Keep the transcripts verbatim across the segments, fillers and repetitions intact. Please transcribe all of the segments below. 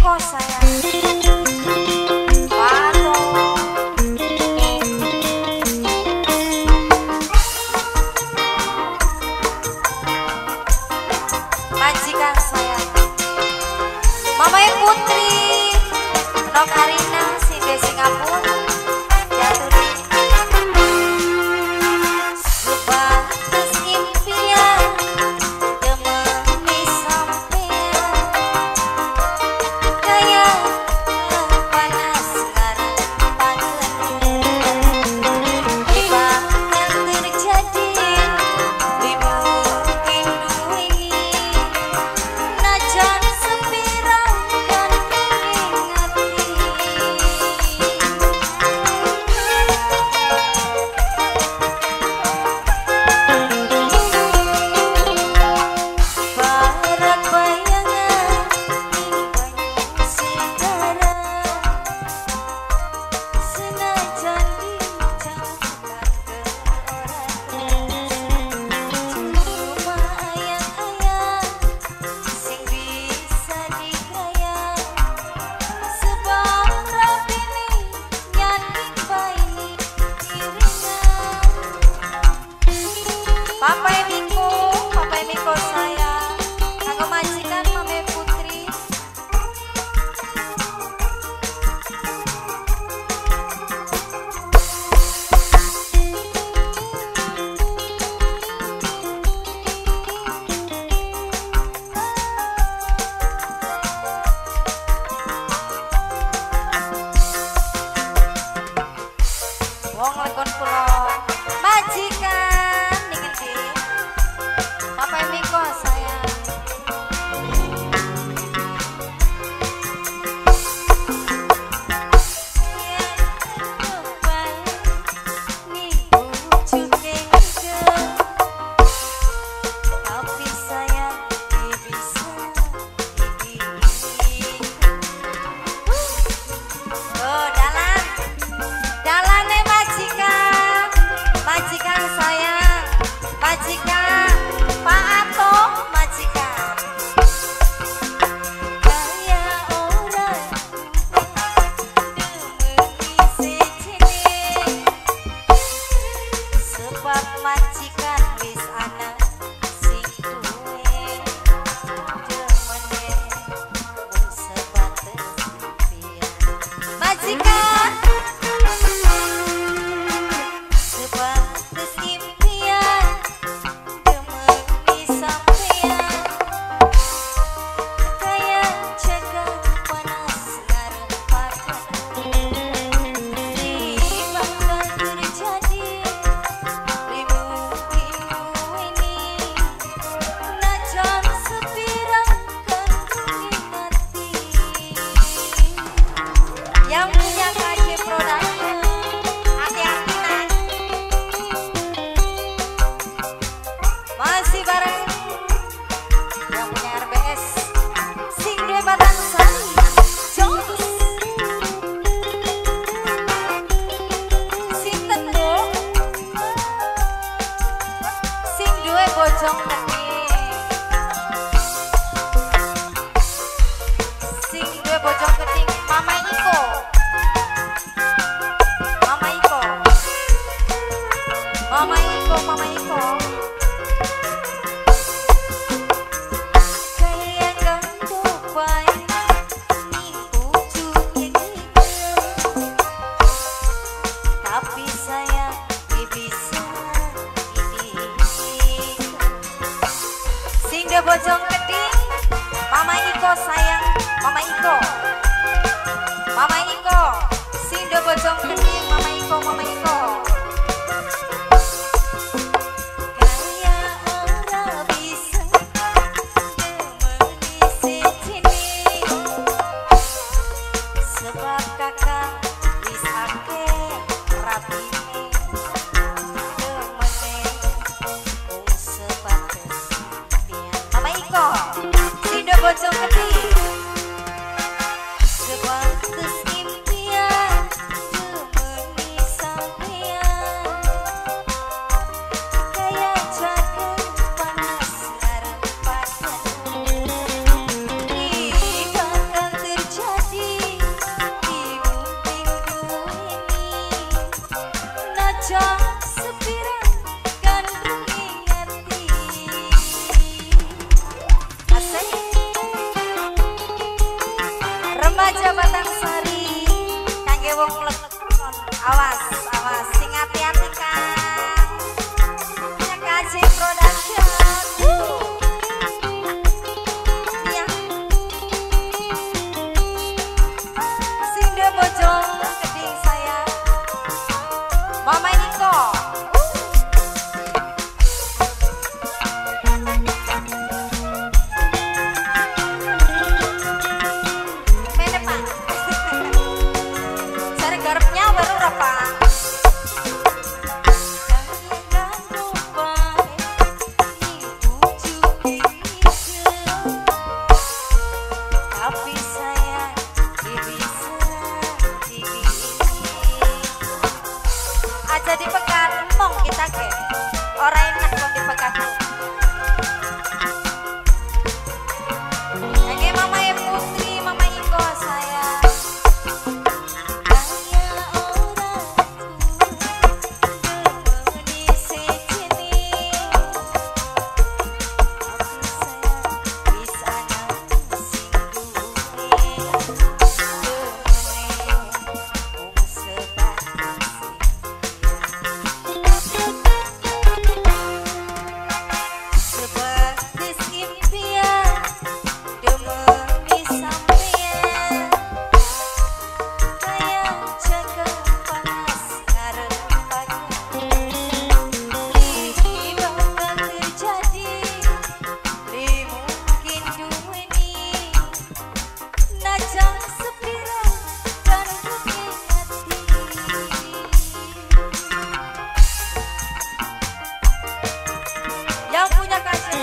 Miko sayang. Pato. Majikan sayang. Mama Putri. Nok Arina si de Singapura. Papa Miko, Papa Miko sayang, aku majikan Mama Putri. Wong lekon kula majikan. Papa Miko sayang. Tapi saya bisa oh dalan dalan nih majikan majikan sayang majikan Pak Ato majikan kaya orang demeni sejene sebab majikan wis ana sing duwe demene mung sebatas impian majikan sebatas impian yang punya K J Production hati-hati nak masih bareng yang punya R B S sing de Batang Sari Jos sinten do sing duwe bojong kening sing duwe bojong kening Mama Iko Mama Iko Mama Iko Mama Iko kaya gantung baik ning ujungnya gitu tapi saya bisa ini sing de bojong keting Mama Iko sayang Mama Iko Mama Iko sing de bojong keting Mama Iko Mama Iko kaya ora bisa demeni sejene sebab kakak wis akeh rapine demene mung sebatas impian Mama Iko sing de bojong keting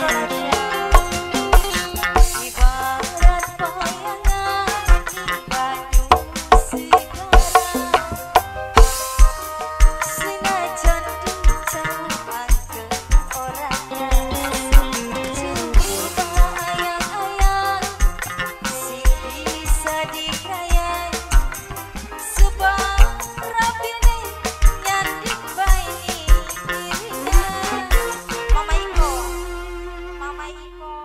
Mama Iko